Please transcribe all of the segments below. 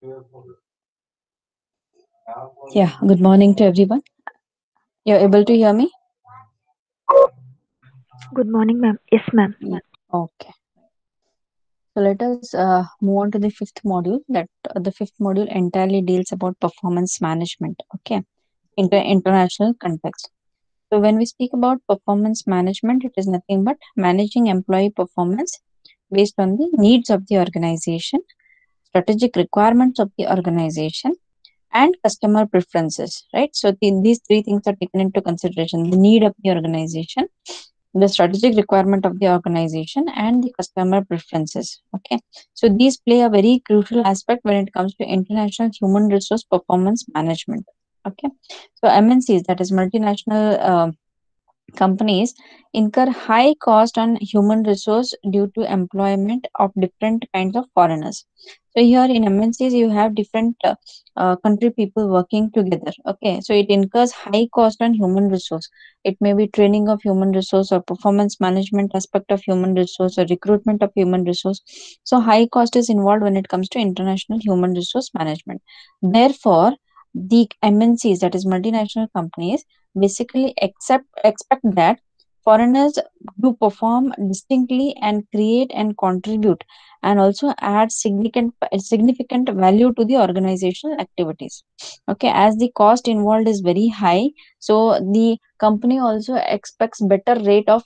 Yeah, good morning to everyone. You're able to hear me? Good morning, ma'am. Yes, ma'am. Yeah. Okay. So let us move on to the fifth module. That the fifth module entirely deals about performance management. Okay, international context. So when we speak about performance management, it is nothing but managing employee performance based on the needs of the organization, strategic requirements of the organization, and customer preferences. Right. So these three things are taken into consideration: the need of the organization, the strategic requirement of the organization, and the customer preferences. Okay, so these play a very crucial aspect when it comes to international human resource performance management. Okay, so MNCs, that is multinational companies, incur high cost on human resource due to employment of different kinds of foreigners. So here in MNCs, you have different country people working together. Okay, so it incurs high cost on human resource. It may be training of human resource or performance management aspect of human resource or recruitment of human resource. So high cost is involved when it comes to international human resource management. Therefore, the MNCs, that is multinational companies, basically expect that foreigners do perform distinctly and create and contribute and also add significant value to the organizational activities. Okay, as the cost involved is very high, so the company also expects better rate of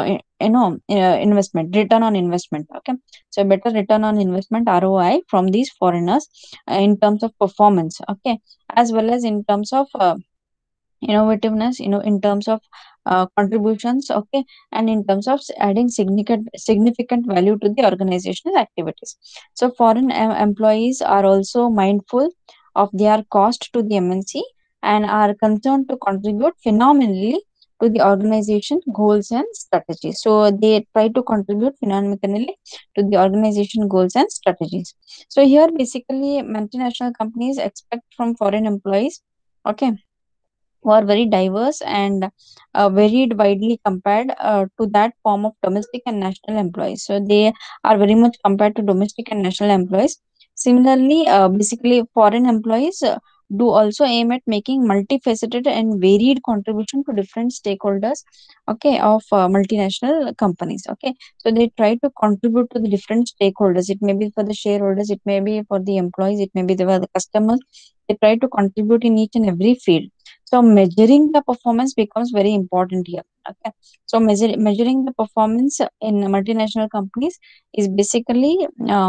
investment, return on investment. Okay, so better return on investment, ROI, from these foreigners in terms of performance. Okay, as well as in terms of innovativeness, in terms of contributions. Okay, and in terms of adding significant value to the organizational activities. So foreign employees are also mindful of their cost to the MNC and are concerned to contribute phenomenally to the organization goals and strategies. So they try to contribute phenomenally to the organization goals and strategies. So here basically multinational companies expect from foreign employees, okay, who are very diverse and varied widely compared to that form of domestic and national employees. So they are very much compared to domestic and national employees. Similarly, basically foreign employees do also aim at making multifaceted and varied contribution to different stakeholders, okay, of multinational companies. Okay, so they try to contribute to the different stakeholders. It may be for the shareholders, it may be for the employees, it may be for the customers. They try to contribute in each and every field. So measuring the performance becomes very important here. Okay. So measuring the performance in multinational companies is basically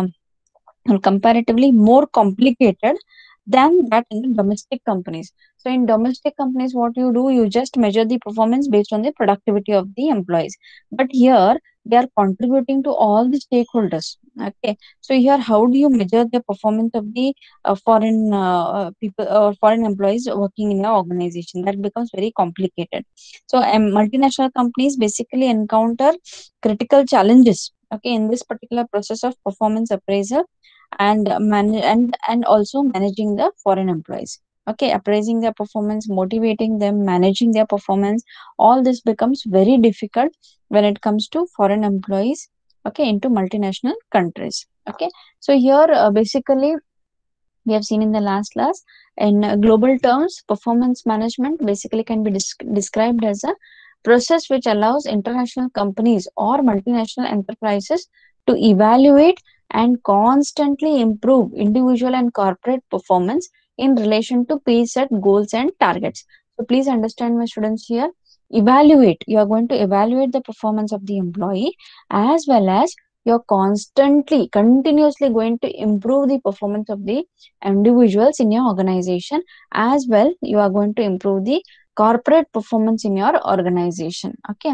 comparatively more complicated than that in the domestic companies. So in domestic companies, what you do, you just measure the performance based on the productivity of the employees. But here they are contributing to all the stakeholders. Okay. So here, how do you measure the performance of the foreign people or foreign employees working in your organization? That becomes very complicated. So multinational companies basically encounter critical challenges. Okay, in this particular process of performance appraisal and and also managing the foreign employees. Okay, appraising their performance, motivating them, managing their performance, all this becomes very difficult when it comes to foreign employees, okay, into multinational countries. Okay, so here basically we have seen in the last class, in global terms, performance management basically can be described as a process which allows international companies or multinational enterprises to evaluate and constantly improve individual and corporate performance in relation to preset goals and targets. So please understand, my students, here, evaluate, you are going to evaluate the performance of the employee, as well as you're continuously going to improve the performance of the individuals in your organization. As well, you are going to improve the corporate performance in your organization. Okay,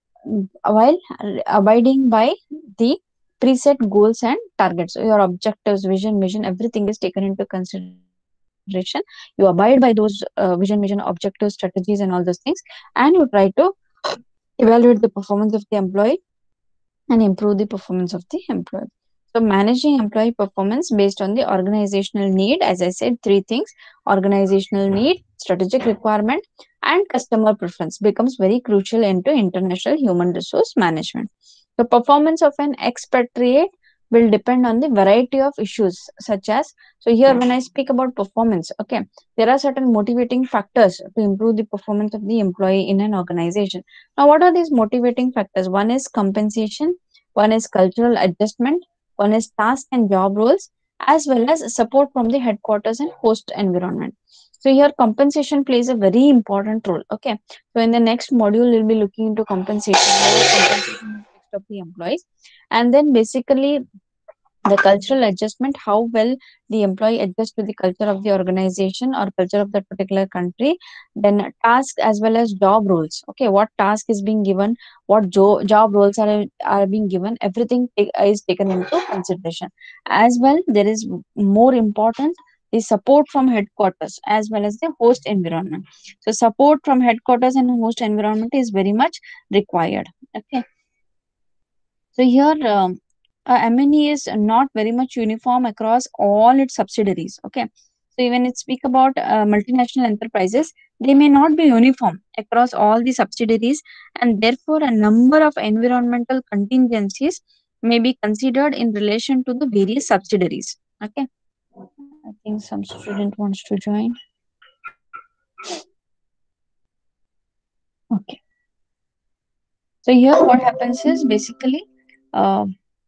while abiding by the preset goals and targets. So your objectives, vision, mission, everything is taken into consideration. You abide by those vision, mission, objectives, strategies, and all those things, and you try to evaluate the performance of the employee and improve the performance of the employee. So, managing employee performance based on the organizational need, as I said, three things: organizational need, strategic requirement, and customer preference becomes very crucial into international human resource management. The performance of an expatriate will depend on the variety of issues, such as, so here when I speak about performance, okay, there are certain motivating factors to improve the performance of the employee in an organization. Now, what are these motivating factors? One is compensation, one is cultural adjustment, one is task and job roles, as well as support from the headquarters and host environment. So here compensation plays a very important role. Okay, so in the next module we'll be looking into compensation, how compensation aspects of the employees, and then basically the cultural adjustment, how well the employee adjusts to the culture of the organization or culture of that particular country. Then task as well as job roles. Okay, what task is being given, what job roles are being given, everything is taken into consideration. As well, there is more important, the support from headquarters as well as the host environment. So support from headquarters and host environment is very much required. Okay, so here, MNE is not very much uniform across all its subsidiaries. Okay, so even it speak about multinational enterprises, they may not be uniform across all the subsidiaries, and therefore a number of environmental contingencies may be considered in relation to the various subsidiaries. Okay, I think some student wants to join. Okay, so here what happens is basically. Uh,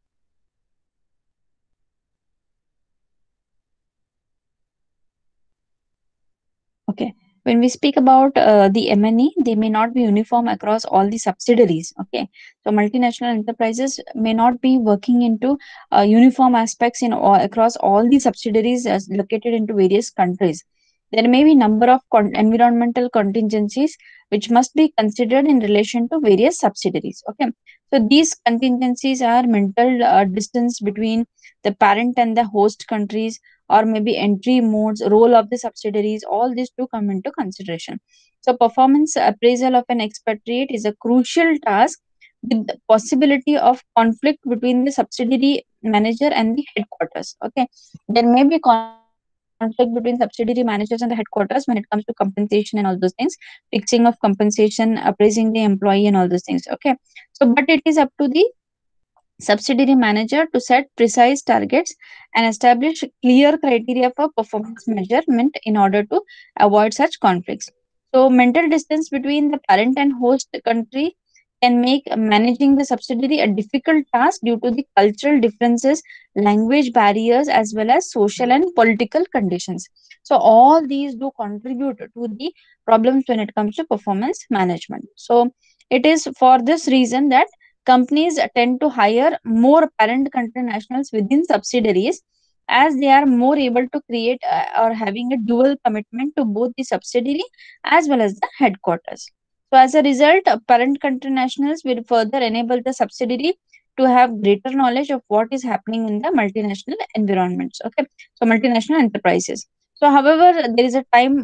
Okay. When we speak about the MNE, they may not be uniform across all the subsidiaries. Okay. So multinational enterprises may not be working into uniform aspects in across all the subsidiaries as located into various countries. There may be number of environmental contingencies which must be considered in relation to various subsidiaries. Okay. So these contingencies are mental distance between the parent and the host countries, or maybe entry modes, role of the subsidiaries, all these to come into consideration. So performance appraisal of an expatriate is a crucial task with the possibility of conflict between the subsidiary manager and the headquarters. Okay, there may be conflict between subsidiary managers and the headquarters when it comes to compensation and all those things, fixing of compensation, appraising the employee and all those things. Okay, so but it is up to the subsidiary manager to set precise targets and establish clear criteria for performance measurement in order to avoid such conflicts. So, mental distance between the parent and host country can make managing the subsidiary a difficult task due to the cultural differences, language barriers, as well as social and political conditions. So, all these do contribute to the problems when it comes to performance management. So, it is for this reason that companies tend to hire more parent country nationals within subsidiaries, as they are more able to create or having a dual commitment to both the subsidiary as well as the headquarters. So, as a result, parent country nationals will further enable the subsidiary to have greater knowledge of what is happening in the multinational environments. Okay, so multinational enterprises. So, however, there is a time.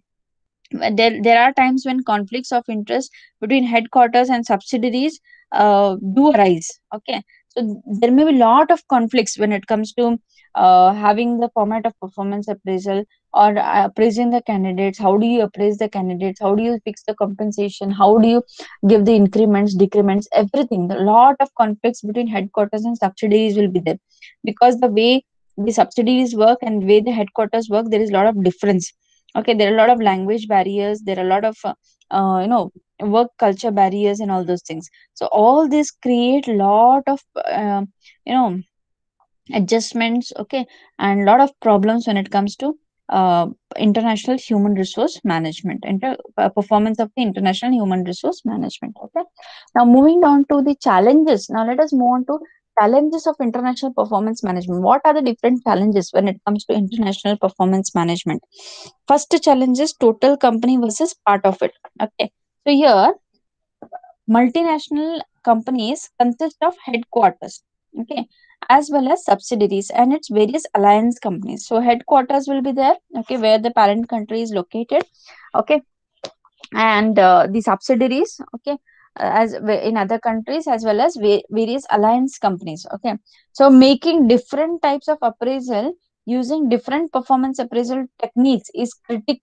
There are times when conflicts of interest between headquarters and subsidiaries do arise. Okay, so there may be a lot of conflicts when it comes to having the format of performance appraisal or appraising the candidates. How do you appraise the candidates? How do you fix the compensation? How do you give the increments, decrements, everything? A lot of conflicts between headquarters and subsidiaries will be there, because the way the subsidiaries work and the way the headquarters work, there is a lot of difference. Okay, there are a lot of language barriers, there are a lot of you know, work culture barriers and all those things. So all this create lot of you know, adjustments. Okay, and lot of problems when it comes to uh, international human resource management, performance of the international human resource management. Okay, now moving down to the challenges, now let us move on to challenges of international performance management. What are the different challenges when it comes to international performance management? First challenge is total company versus part of it. Okay, so here multinational companies consist of headquarters, okay, as well as subsidiaries and its various alliance companies. So headquarters will be there, okay, where the parent country is located, okay, and the subsidiaries, okay, in other countries, as well as various alliance companies. Okay, so making different types of appraisal using different performance appraisal techniques is critical.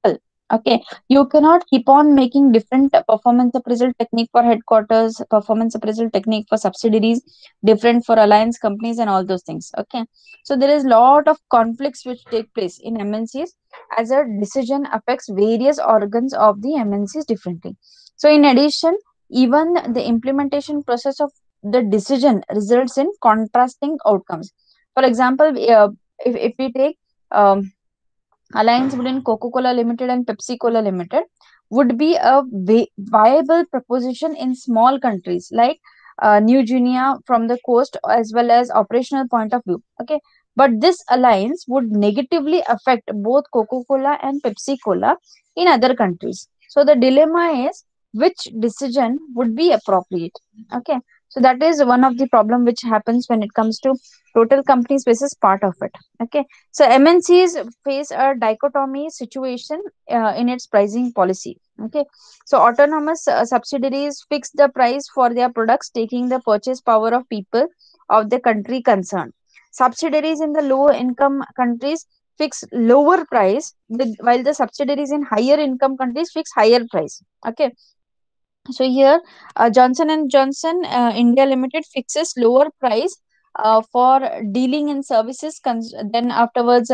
Okay, you cannot keep on making different performance appraisal technique for headquarters, performance appraisal technique for subsidiaries, different for alliance companies, and all those things. Okay, so there is lot of conflicts which take place in MNCs as a decision affects various organs of the MNCs differently. So, in addition, even the implementation process of the decision results in contrasting outcomes. For example, if we take alliance between Coca-Cola Limited and Pepsi-Cola Limited would be a viable proposition in small countries like New Guinea from the coast as well as operational point of view. Okay, but this alliance would negatively affect both Coca-Cola and Pepsi-Cola in other countries. So the dilemma is which decision would be appropriate. Okay, so that is one of the problem which happens when it comes to total companies versus part of it. Okay, so MNCs face a dichotomy situation in its pricing policy. Okay, so autonomous subsidiaries fix the price for their products, taking the purchase power of people of the country concerned. Subsidiaries in the low income countries fix lower price, while the subsidiaries in higher income countries fix higher price. Okay, so here, Johnson and Johnson India Limited fixes lower price for dealing in services. Then afterwards,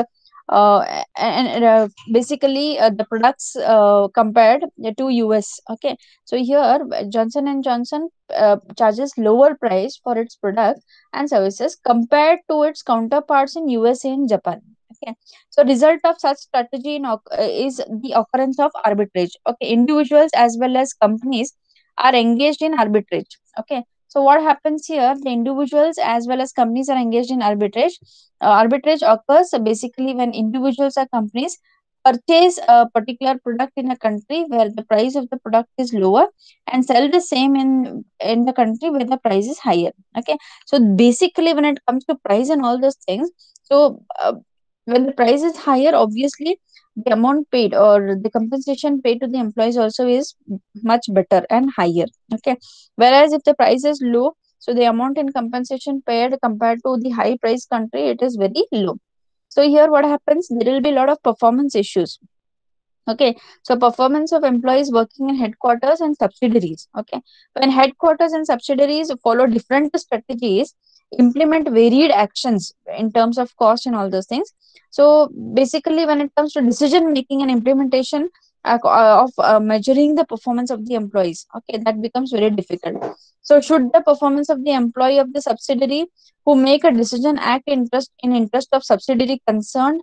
basically the products compared to US. Okay, so here Johnson and Johnson charges lower price for its products and services compared to its counterparts in USA and Japan. Okay, so result of such strategy is the occurrence of arbitrage. Okay, individuals as well as companies are engaged in arbitrage. Okay, so what happens here? The individuals as well as companies are engaged in arbitrage. Arbitrage occurs basically when individuals or companies purchase a particular product in a country where the price of the product is lower and sell the same in the country where the price is higher. Okay, so basically when it comes to price and all those things, so when the price is higher, obviously the amount paid or the compensation paid to the employees also is much better and higher. Okay, whereas if the price is low, so the amount in compensation paid compared to the high price country, it is very low. So here what happens, there will be a lot of performance issues. Okay, so performance of employees working in headquarters and subsidiaries. Okay, when headquarters and subsidiaries follow different strategies, implement varied actions in terms of cost and all those things. So basically, when it comes to decision making and implementation of measuring the performance of the employees, okay, that becomes very difficult. So should the performance of the employee of the subsidiary who make a decision act in interest of subsidiary concerned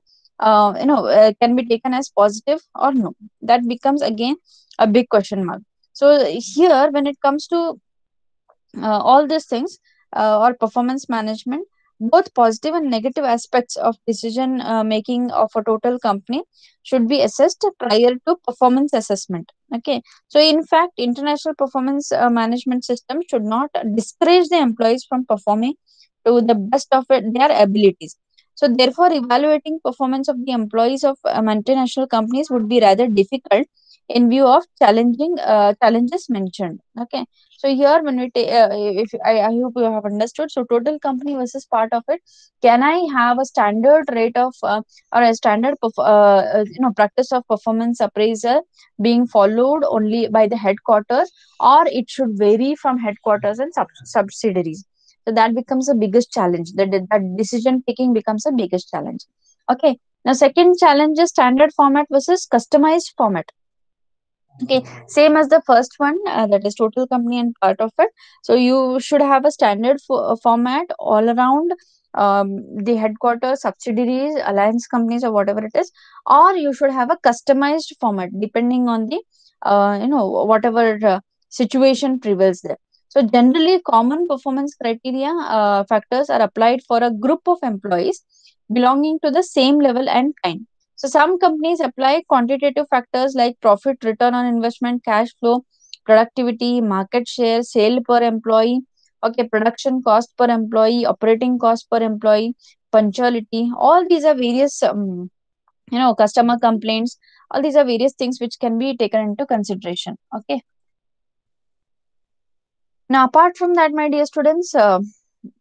can be taken as positive or no, that becomes again a big question mark. So here when it comes to all these things or performance management, both positive and negative aspects of decision making of a total company should be assessed prior to performance assessment. Okay, so in fact international performance management system should not discourage the employees from performing to the best of their abilities. So therefore evaluating performance of the employees of multinational companies would be rather difficult in view of challenging challenges mentioned. Okay, so here, when we take, if I hope you have understood. So total company versus part of it. Can I have a standard rate of or a standard practice of performance appraisal being followed only by the headquarters, or it should vary from headquarters and subsidiaries? So that becomes the biggest challenge. That decision taking becomes the biggest challenge. Okay. Now, second challenge is standard format versus customized format. Okay, same as the first one, that is total company and part of it. So you should have a standard format all around the headquarters, subsidiaries, alliance companies, or whatever it is, or you should have a customized format depending on the whatever situation prevails there. So generally, common performance criteria factors are applied for a group of employees belonging to the same level and kind. So some companies apply quantitative factors like profit, return on investment, cash flow, productivity, market share, sale per employee, okay, production cost per employee, operating cost per employee, punctuality. All these are various, customer complaints. All these are various things which can be taken into consideration. Okay. Now, apart from that, my dear students,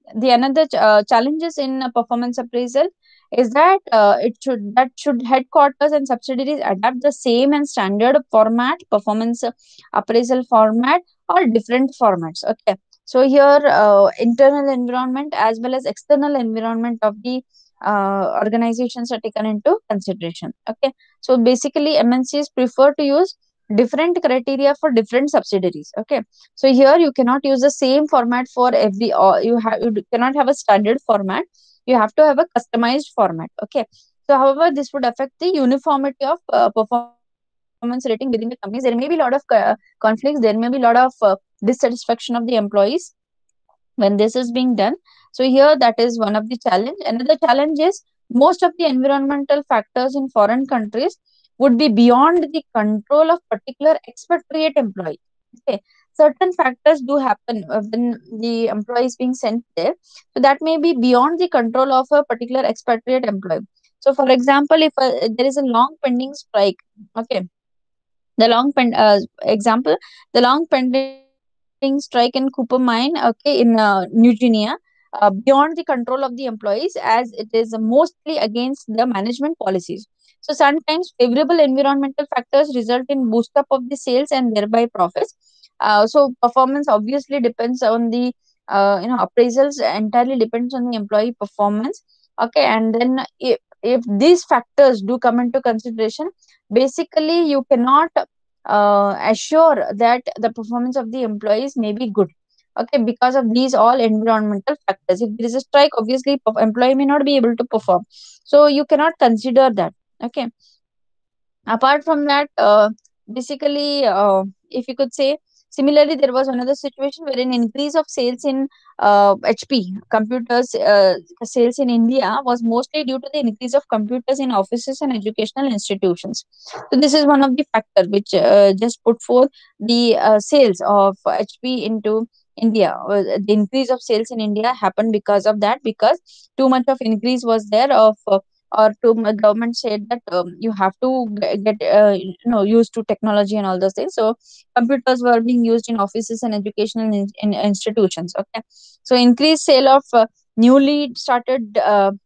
the another challenges in performance appraisal is that it should headquarters and subsidiaries adapt the same and standard format, performance appraisal format, or different formats. Okay, so here internal environment as well as external environment of the organizations are taken into consideration. Okay, so basically MNCs prefer to use different criteria for different subsidiaries. Okay, so here you cannot use the same format for every, or cannot have a standard format. You have to have a customized format. Okay. So however, this would affect the uniformity of performance rating within the companies. There may be a lot of conflicts. There may be a lot of dissatisfaction of the employees when this is being done. So here that is one of the challenge. Another challenge is most of the environmental factors in foreign countries would be beyond the control of particular expatriate employee. Okay, certain factors do happen when the employee is being sent there, so that may be beyond the control of a particular expatriate employee. So for example, if there is a long pending strike, okay, the long pen example, the long pending strike in Cooper mine, okay, in New Guinea, beyond the control of the employees, as it is mostly against the management policies. So sometimes favorable environmental factors result in boost up of the sales and thereby profits. So performance obviously depends on the appraisals entirely depends on the employee performance. Okay, and then if these factors do come into consideration, basically you cannot assure that the performance of the employees may be good. Okay, because of these all environmental factors. If there is a strike, obviously employee may not be able to perform, so you cannot consider that. Okay, apart from that, basically, if you could say, similarly there was another situation where an increase of sales in HP computers, sales in India was mostly due to the increase of computers in offices and educational institutions. So this is one of the factor which just put forth the sales of HP into India. The increase of sales in India happened because of that, because too much of increase was there of or to government said that you have to get used to technology and all those things. So computers were being used in offices and educational institutions. Okay, so increased sale of newly started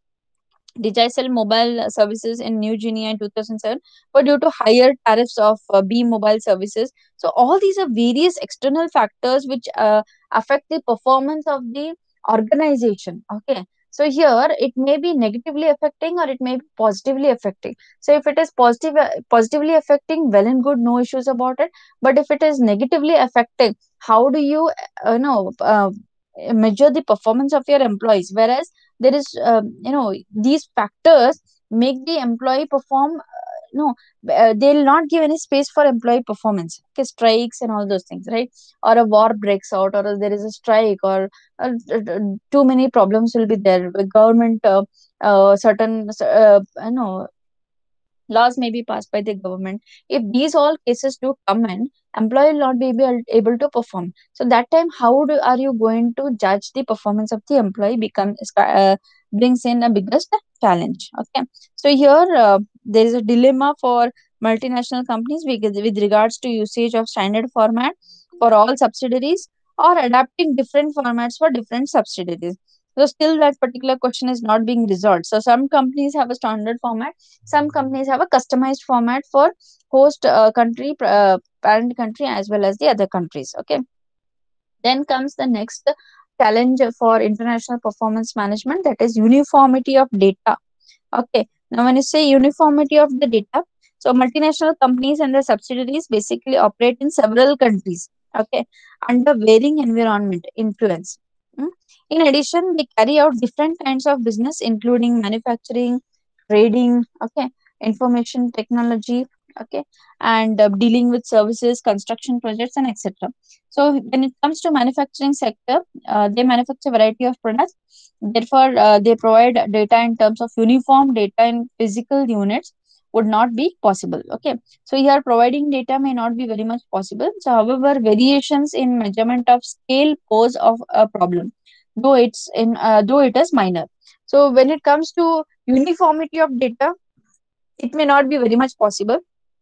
Digicel mobile services in New Guinea in 2007 were due to higher tariffs of B mobile services. So all these are various external factors which affect the performance of the organization. Okay. So here it may be negatively affecting or it may be positively affecting. So if it is positively affecting, well and good, no issues about it. But if it is negatively affecting, how do you know measure the performance of your employees? Whereas there is these factors make the employee perform no they'll not give any space for employee performance. Okay, strikes and all those things, right? Or a war breaks out, or there is a strike, or too many problems will be there with government, certain laws may be passed by the government. If these all cases do come in, employee will not be able to perform. So that time, are you going to judge the performance of the employee? Brings in a biggest challenge. Okay, so here there is a dilemma for multinational companies with regards to usage of standard format for all subsidiaries, or adapting different formats for different subsidiaries. So still that particular question is not being resolved. So some companies have a standard format, some companies have a customized format for host country, parent country, as well as the other countries. Okay, then comes the next challenge for international performance management, that is uniformity of data. Okay, now when you say uniformity of the data, so multinational companies and their subsidiaries basically operate in several countries. Okay, under varying environment influence. Mm. In addition, they carry out different kinds of business, including manufacturing, trading, okay, information technology, okay, and dealing with services, construction projects, and etc. So when it comes to manufacturing sector, they manufacture variety of products. Therefore, they provide data in terms of uniform data in physical units would not be possible. Okay, so here providing data may not be very much possible. So, however, variations in measurement of scale pose of a problem, though it is minor. So, when it comes to uniformity of data, it may not be very much possible.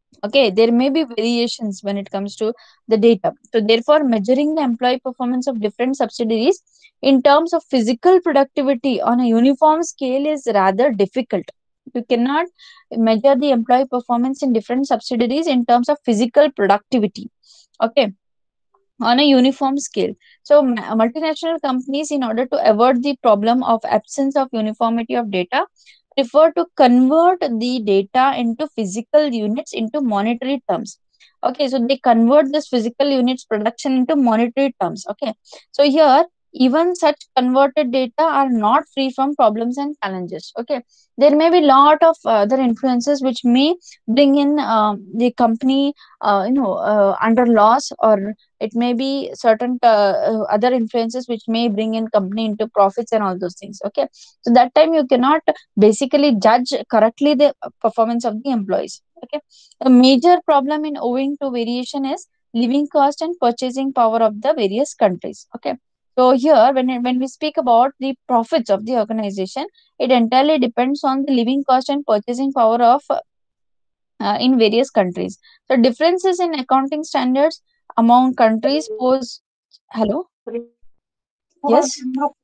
Okay, there may be variations when it comes to the data. So therefore, measuring the employee performance of different subsidiaries in terms of physical productivity on a uniform scale is rather difficult. You cannot measure the employee performance in different subsidiaries in terms of physical productivity. Okay, on a uniform scale. So, multinational companies, in order to avoid the problem of absence of uniformity of data, prefer to convert the data into physical units into monetary terms. Okay, so they convert this physical units production into monetary terms. Okay, so here even such converted data are not free from problems and challenges. Okay, there may be lot of other influences which may bring in the company, under loss, or it may be certain other influences which may bring in company into profits and all those things. Okay, so that time you cannot basically judge correctly the performance of the employees. Okay, a major problem in owing to variation is living cost and purchasing power of the various countries. Okay, so here when we speak about the profits of the organization, it entirely depends on the living cost and purchasing power of in various countries. So differences in accounting standards among countries pose. Hello. Yes.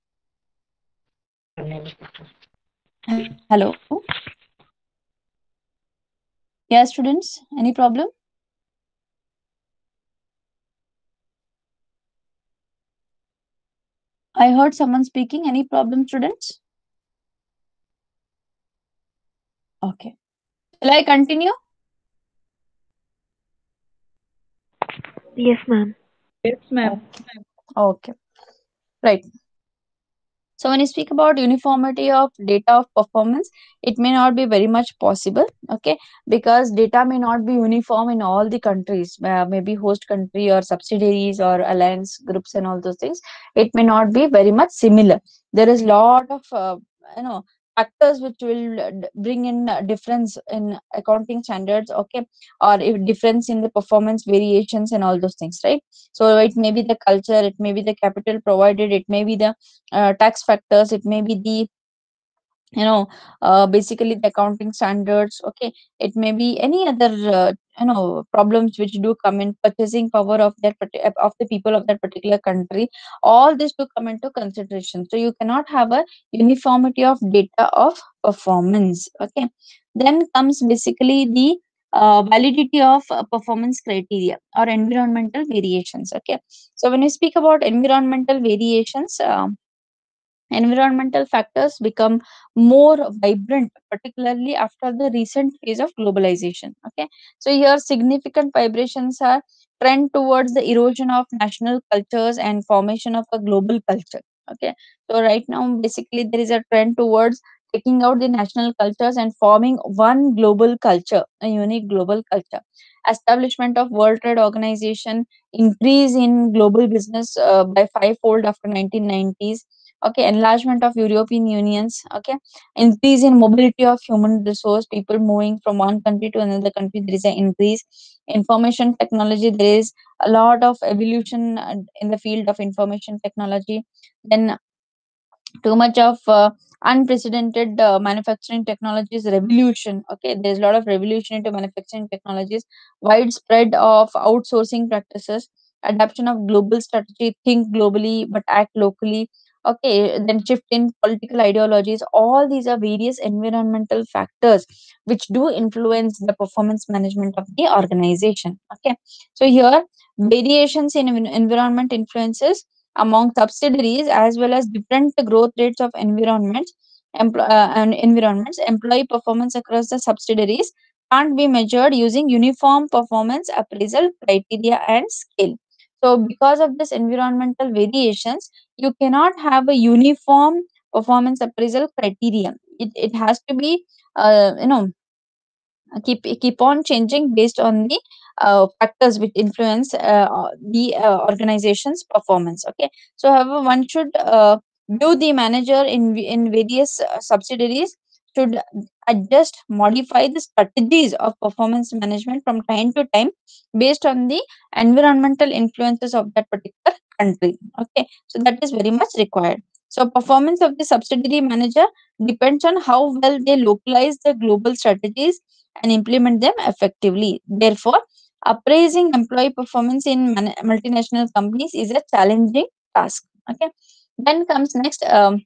Hello. Yeah, students. Any problem? I heard someone speaking. Any problem, students? Okay. Shall I continue? Yes, ma'am. Yes, ma'am. Okay. Okay. Right. So when you speak about uniformity of data of performance, it may not be very much possible, okay, because data may not be uniform in all the countries, maybe host country or subsidiaries or alliance groups and all those things. It may not be very much similar. There is lot of you know factors which will bring in difference in accounting standards, okay, or if difference in the performance variations and all those things, right? So it may be the culture, it may be the capital provided, it may be the tax factors, it may be the you know basically the accounting standards. Okay, it may be any other problems which do come in purchasing power of of the people of that particular country. All this to come into consideration, so you cannot have a uniformity of data of performance. Okay, then comes basically the validity of performance criteria or environmental variations. Okay, so when we speak about environmental variations, environmental factors become more vibrant, particularly after the recent phase of globalization. Okay, so here significant vibrations are trend towards the erosion of national cultures and formation of a global culture. Okay, so right now basically there is a trend towards taking out the national cultures and forming one global culture, a unique global culture. Establishment of World Trade Organization, increase in global business by fivefold after 1990s. Okay, enlargement of European unions. Okay, increase in mobility of human resource, people moving from one country to another country, there is an increase. Information technology, there is a lot of evolution in the field of information technology. Then too much of unprecedented manufacturing technologies revolution. Okay, there's a lot of revolution into manufacturing technologies. Widespread of outsourcing practices, adoption of global strategy, think globally but act locally. Okay, then shift in political ideologies. All these are various environmental factors which do influence the performance management of the organization. Okay, so here variations in environment influences among subsidiaries as well as different growth rates of environments. Employee performance across the subsidiaries can't be measured using uniform performance appraisal criteria and scale. So because of this environmental variations, you cannot have a uniform performance appraisal criteria. It has to be keep on changing based on the factors which influence the organization's performance. Okay, so however one should view the manager in various subsidiaries should adjust, modify the strategies of performance management from time to time based on the environmental influences of that particular country. Okay, so that is very much required. So performance of the subsidiary manager depends on how well they localize the global strategies and implement them effectively. Therefore, appraising employee performance in multinational companies is a challenging task. Okay. Then comes next,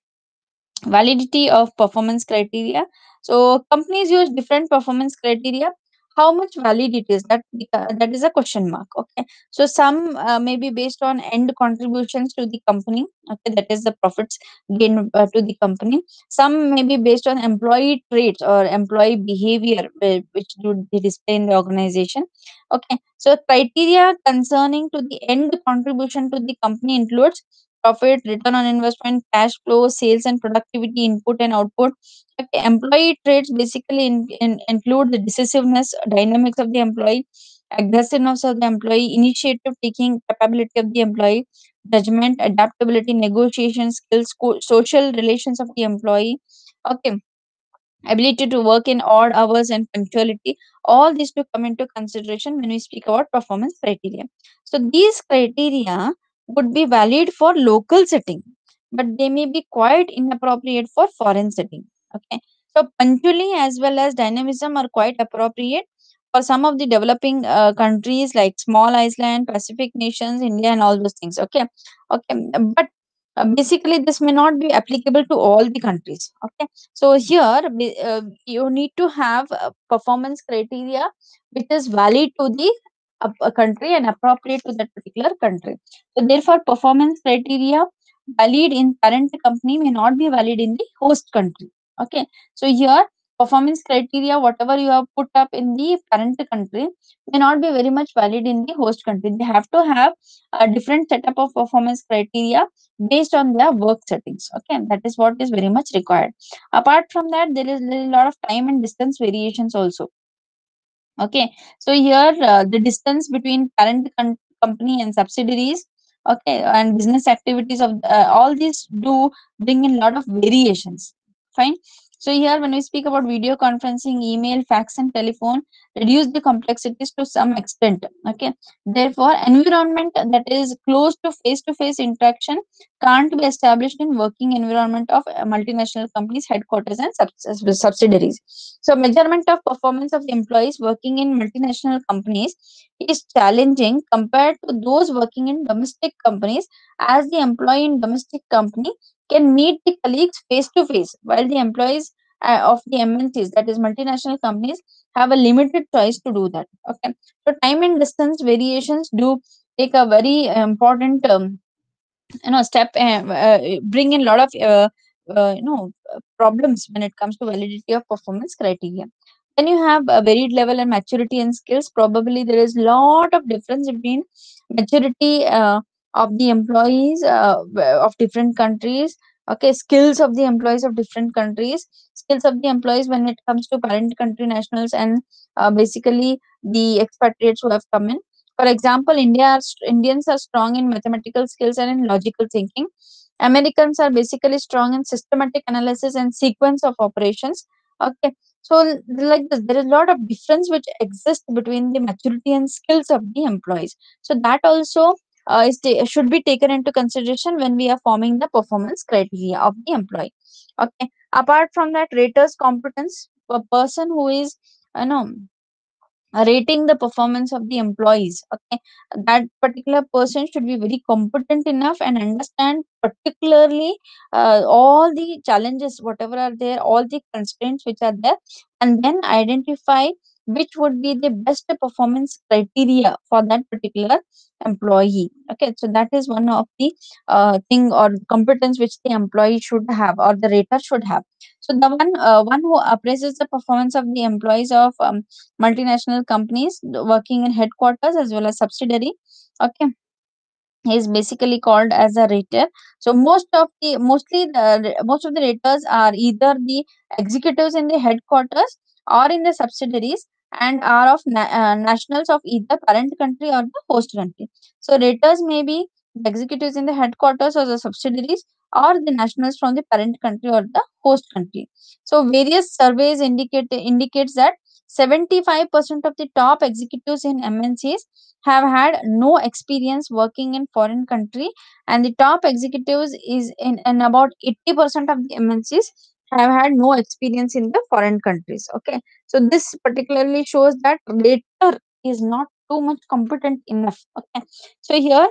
validity of performance criteria. So companies use different performance criteria. How much valid it is, that is a question mark. Okay, so some may be based on end contributions to the company. Okay, that is the profits gained to the company. Some may be based on employee traits or employee behavior, which do they display in the organization. Okay, so criteria concerning to the end contribution to the company includes profit, return on investment, cash flow, sales and productivity, input and output. Okay, employee traits basically include the decisiveness, dynamics of the employee, aggressiveness of the employee, initiative taking capability of the employee, judgment, adaptability, negotiation skills, social relations of the employee. Okay, ability to work in odd hours and punctuality, all these to come into consideration when we speak about performance criteria. So these criteria would be valid for local setting, but they may be quite inappropriate for foreign setting. Okay, so punctuality as well as dynamism are quite appropriate for some of the developing countries like small Iceland, Pacific nations, India, and all those things. Okay, okay, but basically this may not be applicable to all the countries. Okay, so here you need to have a performance criteria which is valid to the a country and appropriate to that particular country. So therefore, performance criteria valid in parent company may not be valid in the host country. Okay, so here performance criteria whatever you have put up in the parent country may not be very much valid in the host country. They have to have a different setup of performance criteria based on their work settings. Okay, that is what is very much required. Apart from that, there is a lot of time and distance variations also. Okay, so here the distance between parent company and subsidiaries, okay, and business activities of all these do bring in a lot of variations. Fine. So here, when we speak about video conferencing, email, fax, and telephone, reduce the complexities to some extent. Okay, therefore, environment that is close to face interaction can't be established in working environment of multinational companies, headquarters, and subsidiaries. So, measurement of performance of employees working in multinational companies is challenging compared to those working in domestic companies, as the employee in domestic company can meet the colleagues face to face, while the employees of the MNCs, that is multinational companies, have a limited choice to do that. Okay, so time and distance variations do take a very important step, bring in a lot of problems when it comes to validity of performance criteria. When you have a varied level and maturity and skills, probably there is lot of difference between maturity of the employees of different countries. Okay, skills of the employees of different countries, skills of the employees when it comes to parent country nationals, and basically the expatriates who have come in. For example, Indians are strong in mathematical skills and in logical thinking. Americans are basically strong in systematic analysis and sequence of operations. Okay, so like this, there is a lot of difference which exists between the maturity and skills of the employees. So that also should be taken into consideration when we are forming the performance criteria of the employee. Okay, apart from that, raters competence, a person who is you know rating the performance of the employees. Okay, that particular person should be very competent enough and understand particularly all the challenges whatever are there, all the constraints which are there, and then identify which would be the best performance criteria for that particular employee. Okay, so that is one of the thing or competence which the employee should have or the rater should have. So the one who appraises the performance of the employees of multinational companies working in headquarters as well as subsidiary. Okay, is basically called as a rater. So most of the raters are either the executives in the headquarters or in the subsidiaries, and are of nationals of either parent country or the host country. So raters may be the executives in the headquarters or the subsidiaries, or the nationals from the parent country or the host country. So various surveys indicates that 75% of the top executives in MNCs have had no experience working in foreign country, and the top executives is in about 80% of the MNCs have had no experience in the foreign countries. Okay, so this particularly shows that rater is not too much competent enough. Okay, so here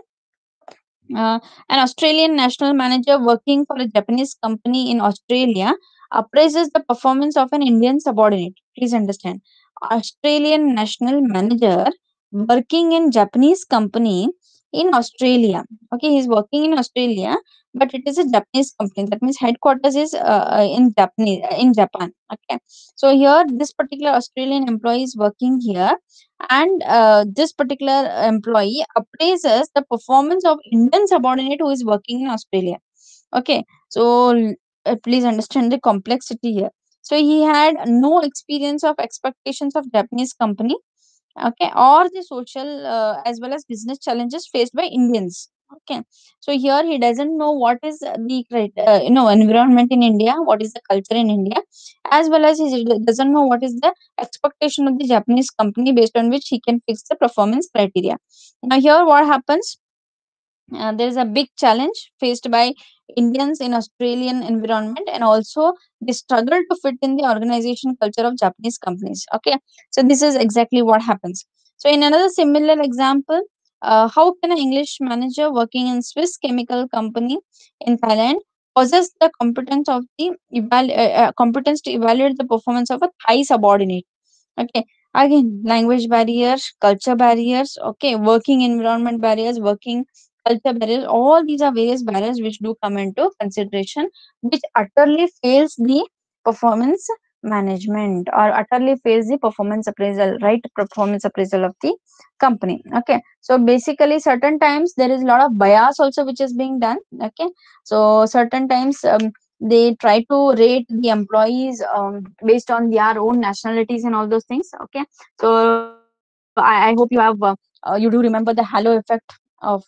an Australian national manager working for a Japanese company in Australia appraises the performance of an Indian subordinate. Please understand. Australian national manager working in Japanese company in Australia. Okay, he's working in Australia, but it is a Japanese company. That means headquarters is in Japan. Okay, so here this particular Australian employee is working here, and this particular employee appraises the performance of Indian subordinate who is working in Australia. Okay, so please understand the complexity here. So he had no experience of expectations of Japanese company, okay, or the social as well as business challenges faced by Indians. Okay, so here he doesn't know what is the environment in India, what is the culture in India, as well as he doesn't know what is the expectation of the Japanese company based on which he can fix the performance criteria. Now here what happens, there is a big challenge faced by Indians in Australian environment, and also they struggle to fit in the organization culture of Japanese companies. Okay, so this is exactly what happens. So in another similar example, how can an English manager working in Swiss chemical company in Thailand possess the competence of the competence to evaluate the performance of a Thai subordinate? Okay, again, language barriers, culture barriers, okay, working environment barriers, working culture barriers, all these are various barriers which do come into consideration, which utterly fails the performance management or utterly fails the performance appraisal, right? Performance appraisal of the company. Okay, so basically, certain times there is a lot of bias also which is being done. Okay, so certain times they try to rate the employees based on their own nationalities and all those things. Okay, so I hope you do remember the halo effect of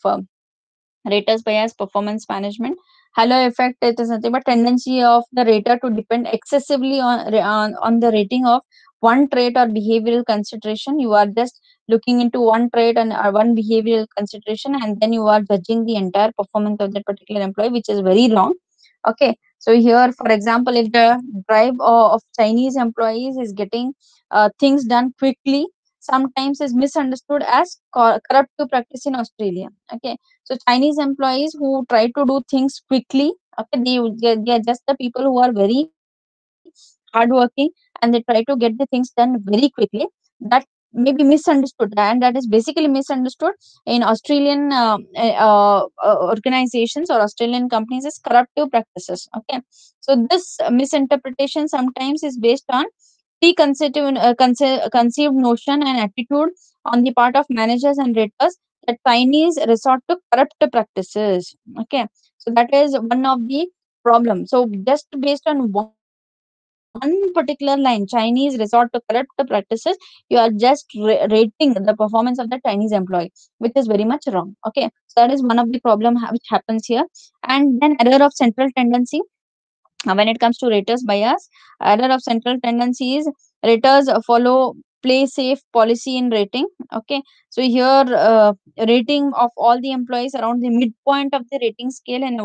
raters bias performance management. Halo effect, it is nothing but tendency of the rater to depend excessively on the rating of one trait or behavioral consideration. You are just looking into one trait and one behavioral consideration, and then you are judging the entire performance of that particular employee, which is very wrong. Okay, so here for example, if the drive of Chinese employees is getting things done quickly, sometimes is misunderstood as corruptive practice in Australia. Okay, so Chinese employees who try to do things quickly, okay, they are just the people who are very hardworking, and they try to get the things done very quickly. That may be misunderstood, and that is basically misunderstood in Australian organizations or Australian companies as corruptive practices. Okay, so this misinterpretation sometimes is based on preconceived conceived notion and attitude on the part of managers and raters that Chinese resort to corrupt practices. Okay, so that is one of the problem. So just based on one particular line, Chinese resort to corrupt practices, you are just rating the performance of the Chinese employee, which is very much wrong. Okay, so that is one of the problem which happens here. And then error of central tendency, when it comes to raters bias, error of central tendency is raters follow play safe policy in rating. Okay, so here rating of all the employees around the midpoint of the rating scale, and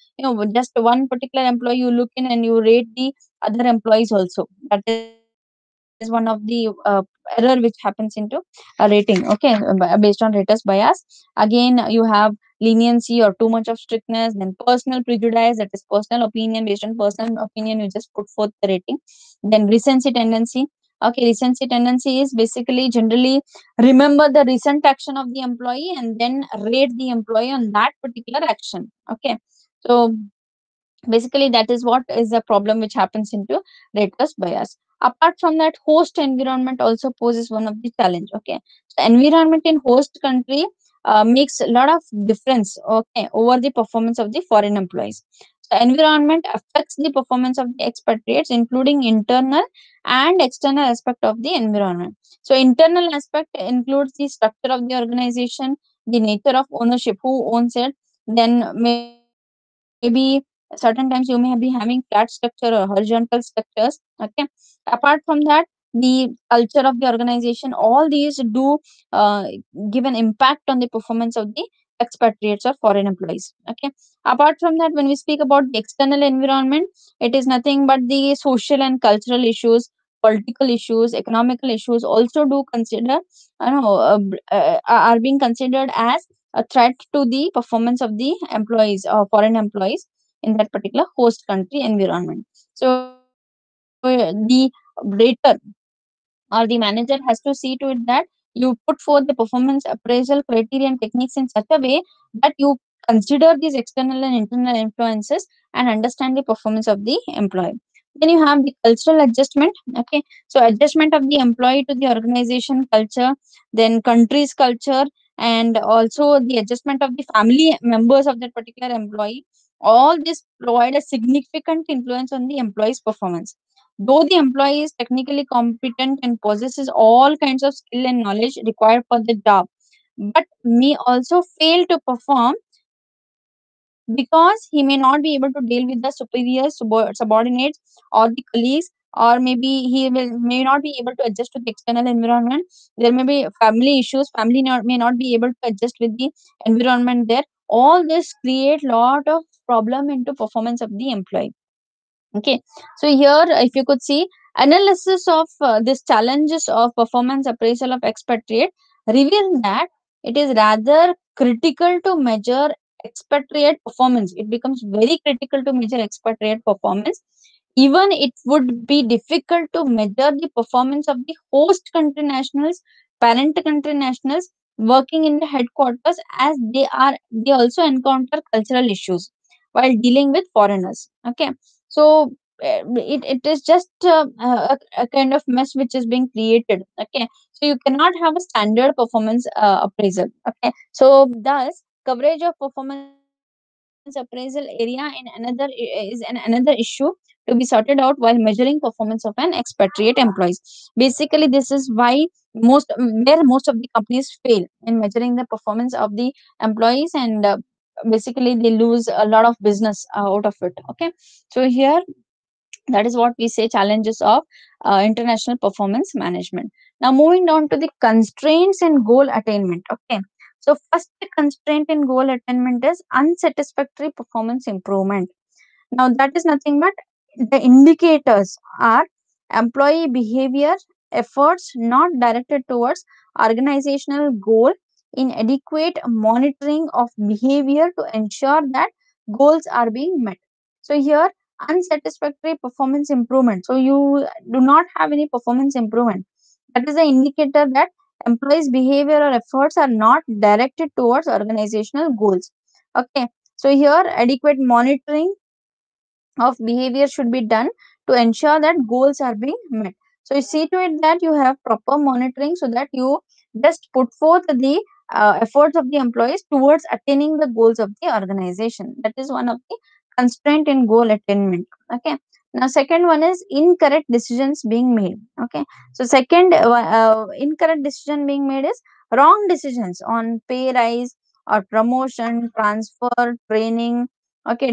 just one particular employee you look in and you rate the other employees also. That is one of the error which happens into a rating. Okay, based on raters bias. Again, you have leniency or too much of strictness, then personal prejudice, that is personal opinion. Based on personal opinion, you just put forth the rating. Then recency tendency. Okay, recency tendency is basically generally remember the recent action of the employee and then rate the employee on that particular action. Okay, so basically that is what is the problem which happens into raters bias. Apart from that, host environment also poses one of the challenge. Okay, so environment in host country makes a lot of difference, okay, over the performance of the foreign employees. So environment affects the performance of the expatriates, including internal and external aspect of the environment. So internal aspect includes the structure of the organization, the nature of ownership, who owns it, then maybe certain times you may be having flat structure or horizontal structures. Okay, apart from that, the culture of the organization, all these do uh, give an impact on the performance of the expatriates or foreign employees. Okay. Apart from that, when we speak about the external environment, it is nothing but the social and cultural issues, political issues, economical issues also do consider, are being considered as a threat to the performance of the employees or foreign employees in that particular host country environment. So the rater or the manager has to see to it that you put forth the performance appraisal criteria and techniques in such a way that you consider these external and internal influences and understand the performance of the employee. Then you have the cultural adjustment. Okay, so adjustment of the employee to the organization culture, then country's culture, and also the adjustment of the family members of that particular employee. All this provide a significant influence on the employee's performance. Though the employee is technically competent and possesses all kinds of skill and knowledge required for the job, but may also fail to perform because he may not be able to deal with the superiors, subordinates, or the colleagues, or maybe may not be able to adjust to the external environment. There may be family issues. Family may not be able to adjust with the environment there. All this create lot of problem into performance of the employee. Okay, so here if you could see analysis of these challenges of performance appraisal of expatriate reveal that it is rather critical to measure expatriate performance. It becomes very critical to measure expatriate performance. Even it would be difficult to measure the performance of the host country nationals, parent country nationals working in the headquarters, as they also encounter cultural issues while dealing with foreigners. Okay, so it is just a kind of mess which is being created. Okay, so you cannot have a standard performance appraisal. Okay, so thus coverage of performance appraisal area is another issue to be sorted out while measuring performance of an expatriate employees. Basically, this is why where most of the companies fail in measuring the performance of the employees, and basically they lose a lot of business out of it. Okay, so here that is what we say challenges of international performance management. Now moving down to the constraints and goal attainment. Okay, so first constraint in goal attainment is unsatisfactory performance improvement. Now, that is nothing but the indicators are employee behavior, efforts not directed towards organizational goal, inadequate monitoring of behavior to ensure that goals are being met. So, here unsatisfactory performance improvement. So, you do not have any performance improvement. That is the indicator that employees' behavior or efforts are not directed towards organizational goals. Okay, so here adequate monitoring of behavior should be done to ensure that goals are being met. So you see to it that you have proper monitoring so that you just put forth the efforts of the employees towards attaining the goals of the organization. That is one of the constraint in goal attainment. Okay. Now second one is incorrect decisions being made. Okay. So second incorrect decision being made is wrong decisions on pay rise or promotion, transfer, training. Okay,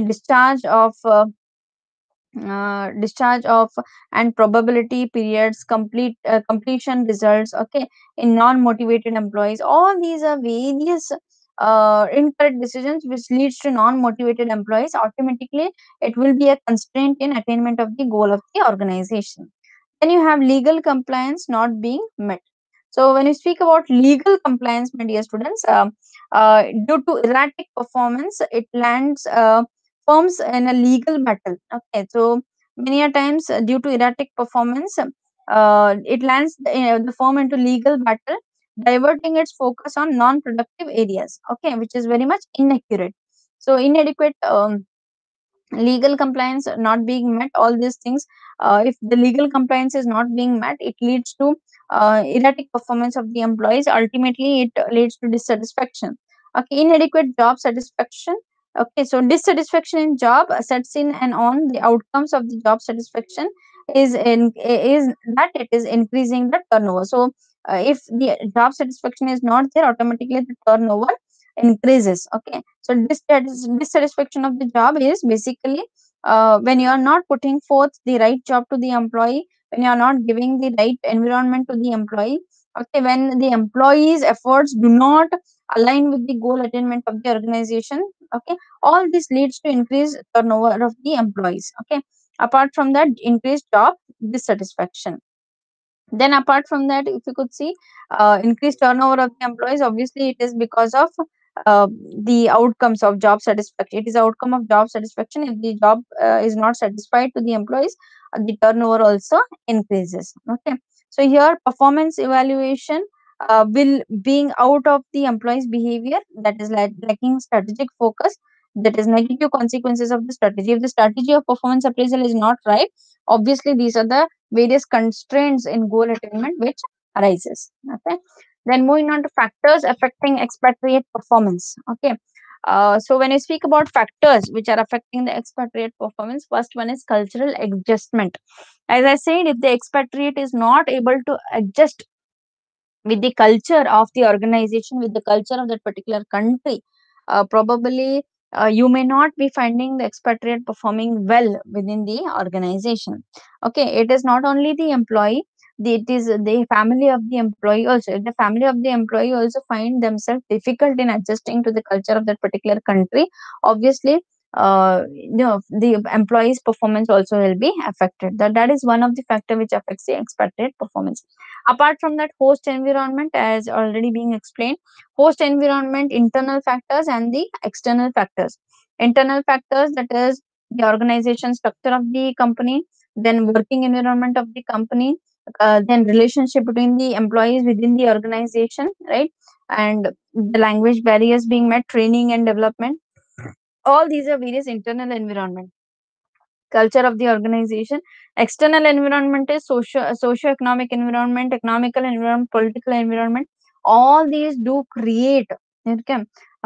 discharge of and probability periods, completion results. Okay, in non motivated employees, all these are various incorrect decisions which leads to non motivated employees. Automatically it will be a constraint in attainment of the goal of the organization. Then you have legal compliance not being met. So when you speak about legal compliance, my dear students, due to erratic performance, it lands firms in a legal battle. Okay, so many a times due to erratic performance, it lands the firm into legal battle, diverting its focus on non-productive areas. Okay, which is very much inaccurate. So inadequate legal compliance not being met, all these things, if the legal compliance is not being met, it leads to erratic performance of the employees. Ultimately it leads to dissatisfaction. Okay, inadequate job satisfaction. Okay, so dissatisfaction in job sets in and on the outcomes of the job satisfaction is that it is increasing the turnover. So if the job satisfaction is not there, automatically the turnover increases. Okay, so dissatisfaction of the job is basically when you are not putting forth the right job to the employee, when you are not giving the right environment to the employee. Okay, when the employee's efforts do not align with the goal attainment of the organization. Okay, all this leads to increased turnover of the employees. Okay, apart from that, increased job dissatisfaction. Then apart from that, if you could see increased turnover of the employees, obviously it is because of uh, the outcomes of job satisfaction. It is outcome of job satisfaction. If the job is not satisfied to the employees, the turnover also increases. Okay, so here performance evaluation will being out of the employees behavior, that is lacking strategic focus, that is negative consequences of the strategy. If the strategy of performance appraisal is not right, obviously these are the various constraints in goal attainment which arises. Okay, then moving on to factors affecting expatriate performance. Okay, so when I speak about factors which are affecting the expatriate performance, first one is cultural adjustment. As I said, if the expatriate is not able to adjust with the culture of the organization, with the culture of that particular country, probably you may not be finding the expatriate performing well within the organization. Okay, it is not only the employee, it is the family of the employee also. If the family of the employee also find themselves difficult in adjusting to the culture of that particular country, obviously the employee's performance also will be affected. That is one of the factor which affects the expatriate performance. Apart from that, host environment, as already being explained, host environment, internal factors and the external factors. Internal factors, that is the organization structure of the company, then working environment of the company, then relationship between the employees within the organization, right? And the language barriers being met, training and development. All these are various internal environment. Culture of the organization. External environment is socio-economic environment, economical environment, political environment. All these do create, okay,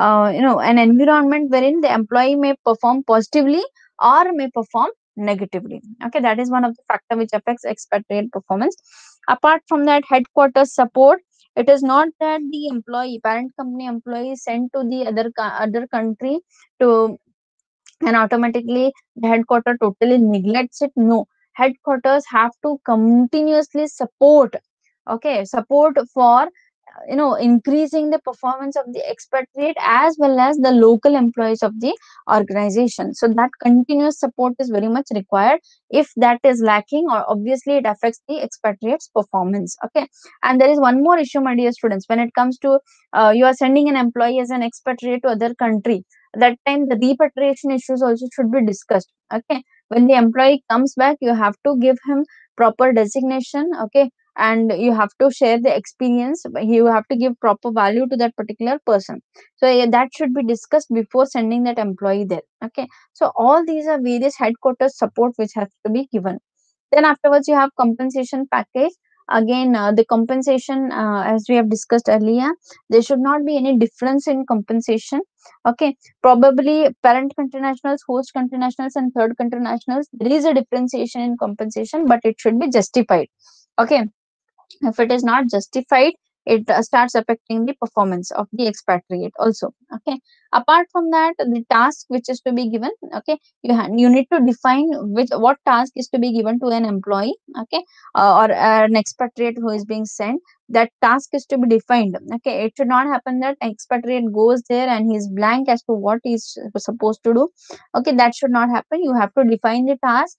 an environment wherein the employee may perform positively or may perform negatively. Okay, that is one of the factor which affects expatriate performance. Apart from that, headquarters support. It is not that the employee, parent company employee, is sent to the other country to, and automatically the headquarter totally neglects it. No, headquarters have to continuously support, okay, support for increasing the performance of the expatriate as well as the local employees of the organization. So that continuous support is very much required. If that is lacking, or obviously it affects the expatriates performance. Okay, and there is one more issue, my dear students, when it comes to you are sending an employee as an expatriate to other country. That time the repatriation issues also should be discussed. Okay, when the employee comes back, you have to give him proper designation. Okay, and you have to share the experience, you have to give proper value to that particular person. So yeah, that should be discussed before sending that employee there. Okay, so all these are various headquarters support which has to be given. Then afterwards you have compensation package. Again, the compensation, as we have discussed earlier, there should not be any difference in compensation. Okay, probably parent country nationals, host country nationals, and third country nationals, there is a differentiation in compensation, but it should be justified. Okay, if it is not justified, it starts affecting the performance of the expatriate also. Okay, apart from that, the task which is to be given. Okay, you need to define which what task is to be given to an employee. Okay, or an expatriate who is being sent, that task is to be defined. Okay, it should not happen that expatriate goes there and he's blank as to what he's supposed to do. Okay, that should not happen. You have to define the task,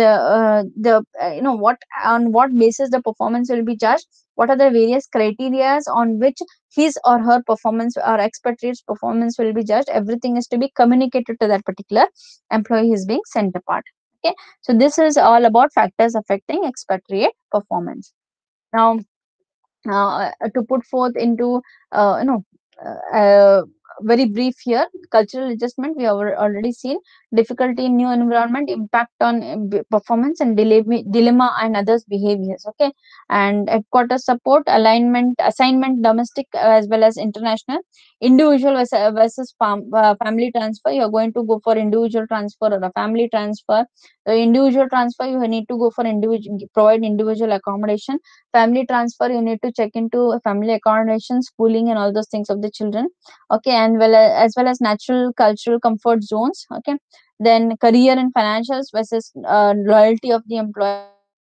the what, on what basis the performance will be judged, what are the various criterias on which his or her performance or expatriate's performance will be judged. Everything is to be communicated to that particular employee who is being sent apart. Okay, so this is all about factors affecting expatriate performance. Now, to put forth into uh, you know very brief here, cultural adjustment we have already seen, difficulty in new environment, impact on performance, and dilemma and others behaviors. Okay, and headquarters support, alignment, assignment, domestic as well as international, individual versus family transfer. You are going to go for individual transfer or a family transfer. The individual transfer, you need to go for individual, provide individual accommodation. Family transfer, you need to check into family accommodation, schooling, and all those things of the children. Okay, and as well as natural cultural comfort zones. Okay, then career and financials versus loyalty of the employee.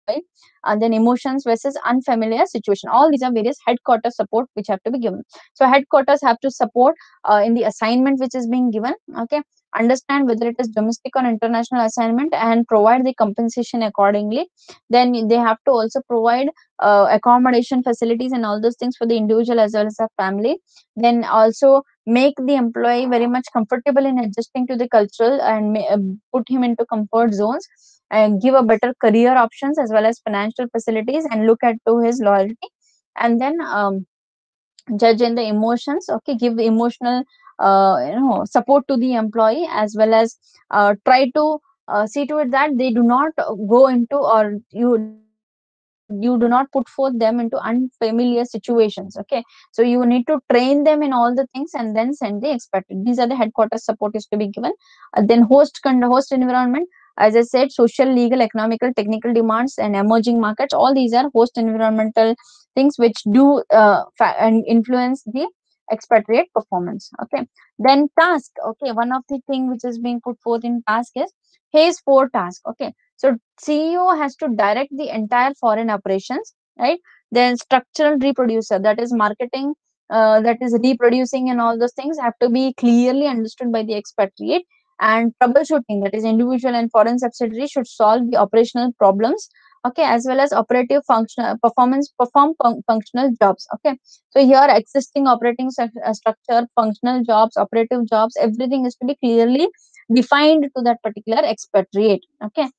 and then emotions versus unfamiliar situation. All these are various headquarters support which have to be given. So headquarters have to support in the assignment which is being given. Okay, understand whether it is domestic or international assignment and provide the compensation accordingly. Then they have to also provide accommodation facilities and all those things for the individual as well as the family. Then also make the employee very much comfortable in adjusting to the cultural and put him into comfort zones, and give a better career options as well as financial facilities, and look at to his loyalty. And then judge in the emotions. Okay, give the emotional support to the employee, as well as try to see to it that they do not go into, or you do not put forth them into unfamiliar situations. Okay, so you need to train them in all the things and then send the expected. These are the headquarters support is to be given. Then host environment, as I said, social, legal, economical, technical demands and emerging markets, all these are host environmental things which do and influence the expatriate performance. Okay, then task. Okay, one of the thing which is being put forth in task is his four task. Okay, so CEO has to direct the entire foreign operations, right? Then structural reproducer, that is marketing, that is reproducing and all those things have to be clearly understood by the expatriate. And troubleshooting, that is individual and foreign subsidiary should solve the operational problems. Okay, as well as operative functional performance, functional jobs. Okay, so here existing operating structure, functional jobs, operative jobs, everything is to be clearly defined to that particular expatriate. Okay,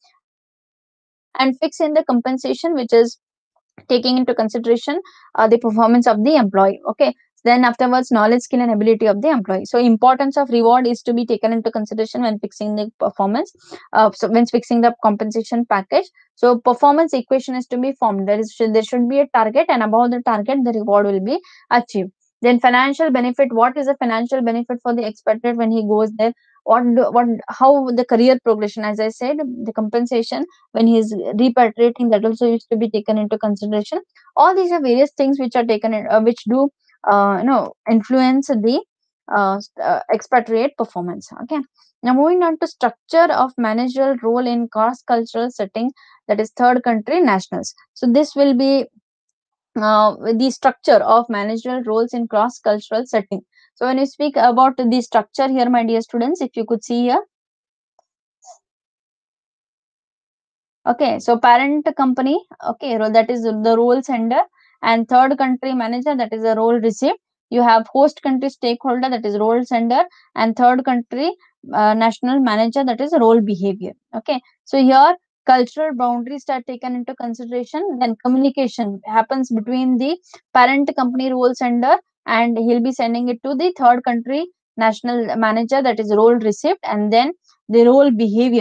and fix in the compensation which is taking into consideration the performance of the employee. Okay, then afterwards knowledge, skill and ability of the employee. So importance of reward is to be taken into consideration when fixing the performance, so when fixing the compensation package. So performance equation is to be formed. There should be a target, and above the target the reward will be achieved. Then financial benefit, what is the financial benefit for the expatriate when he goes there? What how the career progression, as I said, the compensation when he's repatriating, that also used to be taken into consideration. All these are various things which are taken in, which do influence the expatriate performance. Okay, now moving on to structure of managerial role in cross cultural setting, that is third country nationals. So this will be the structure of managerial roles in cross cultural setting. So when you speak about the structure here, my dear students, if you could see here. Okay, so parent company, okay, that is the role sender, and third country manager, that is the role received. You have host country stakeholder, that is role sender, and third country national manager, that is role behavior. Okay, so here cultural boundaries are taken into consideration. Then communication happens between the parent company role sender, and he'll be sending it to the third country national manager, that is role received, and then the role behavior,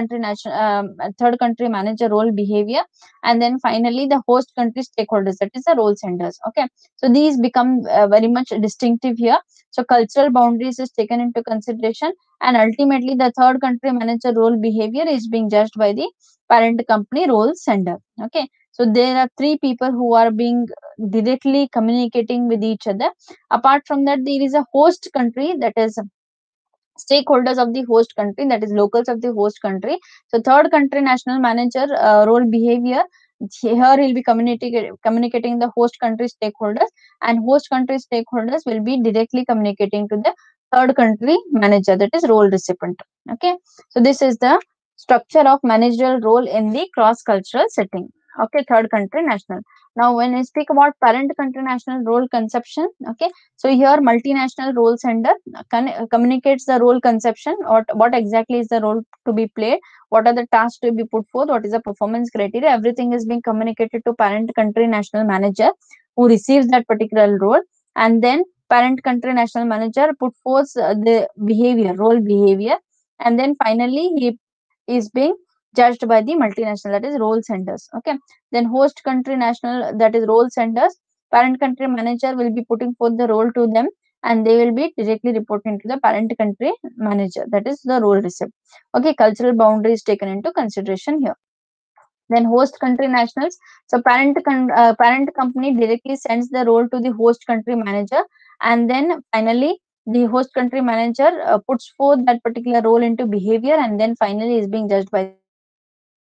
third country manager role behavior, and then finally the host country stakeholders, that is the role senders. Okay, so these become very much distinctive here. So cultural boundaries is taken into consideration, and ultimately the third country manager role behavior is being judged by the parent company role sender. Okay, so there are three people who are being directly communicating with each other. Apart from that, there is a host country, that is stakeholders of the host country, that is locals of the host country. So third country national manager role behavior, here he'll be communicating the host country stakeholders, and host country stakeholders will be directly communicating to the third country manager, that is role recipient. Okay, so this is the structure of managerial role in the cross cultural setting. Okay, third country national. Now when I speak about parent country national role conception, okay, so here multinational role sender communicates the role conception, or what exactly is the role to be played, what are the tasks to be put forth, what is the performance criteria, everything is being communicated to parent country national manager who receives that particular role. And then parent country national manager put forth the behavior, role behavior, and then finally he is being judged by the multinational, that is role senders. Okay, then host country national, that is role senders, parent country manager will be putting forth the role to them, and they will be directly reporting to the parent country manager, that is the role receipt. Okay, cultural boundaries taken into consideration here. Then host country nationals, so parent company directly sends the role to the host country manager, and then finally the host country manager puts forth that particular role into behavior, and then finally is being judged by the parent country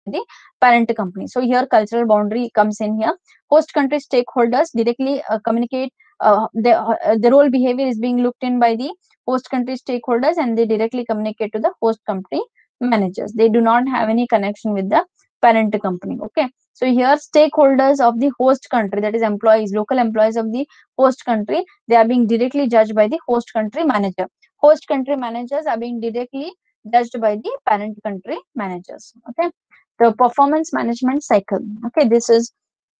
the parent company. So here cultural boundary comes in here. Host country stakeholders directly communicate. The role behavior is being looked in by the host country stakeholders, and they directly communicate to the host country managers. They do not have any connection with the parent company. Okay. So here stakeholders of the host country, that is employees, local employees of the host country, they are being directly judged by the host country manager. Host country managers are being directly judged by the parent country managers. Okay. The performance management cycle. Okay, this is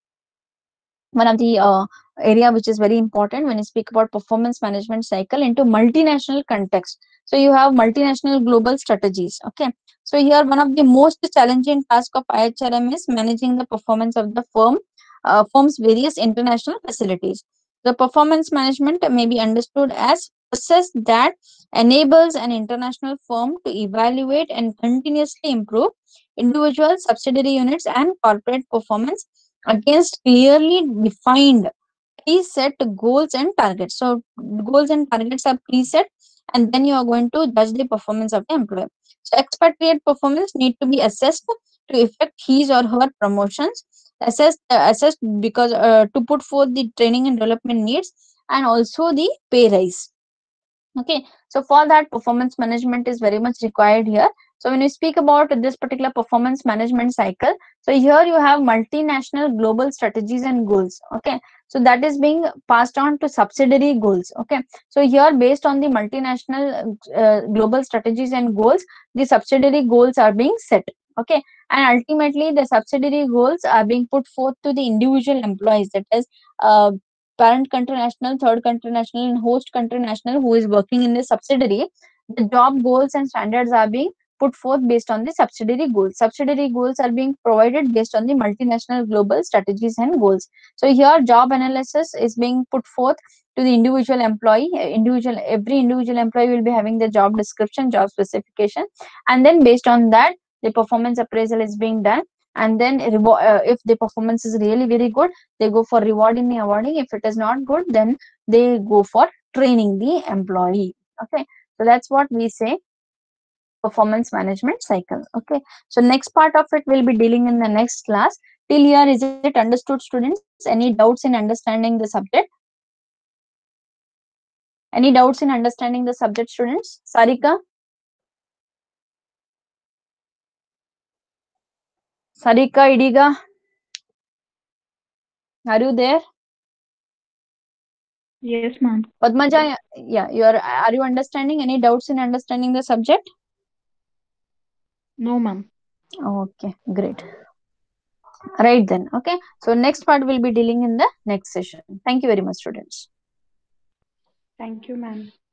one of the area which is very important when you speak about performance management cycle into multinational context. So you have multinational global strategies. Okay, so here one of the most challenging task of IHRM is managing the performance of the firm's various international facilities. The performance management may be understood as process that enables an international firm to evaluate and continuously improve individual subsidiary units and corporate performance against clearly defined preset goals and targets. So goals and targets are preset, and then you are going to judge the performance of the employee. So expatriate performance need to be assessed to effect his or her promotions, assessed because to put forth the training and development needs, and also the pay rise. Okay, so for that performance management is very much required here. So when you speak about this particular performance management cycle, so here you have multinational global strategies and goals. Okay, so that is being passed on to subsidiary goals. Okay, so here based on the multinational global strategies and goals, the subsidiary goals are being set. Okay, and ultimately the subsidiary goals are being put forth to the individual employees, that is uh, parent country national, third country national, and host country national who is working in the subsidiary. The job goals and standards are being put forth based on the subsidiary goals. Subsidiary goals are being provided based on the multinational global strategies and goals. So here job analysis is being put forth to the individual employee. Every individual employee will be having the job description, job specification, and then based on that, the performance appraisal is being done. And then if the performance is really very good, they go for rewarding and awarding. If it is not good, then they go for training the employee. Okay, so that's what we say performance management cycle. Okay, so next part of it will be dealing in the next class. Till here, is it understood, students? Any doubts in understanding the subject? Any doubts in understanding the subject, students? Sarika? Sarika, Idiga, are you there? Yes, ma'am. Padmaja, yeah, are you understanding? Any doubts in understanding the subject? No, ma'am. Okay, great. Right then. Okay. So next part will be dealing in the next session. Thank you very much, students. Thank you, ma'am.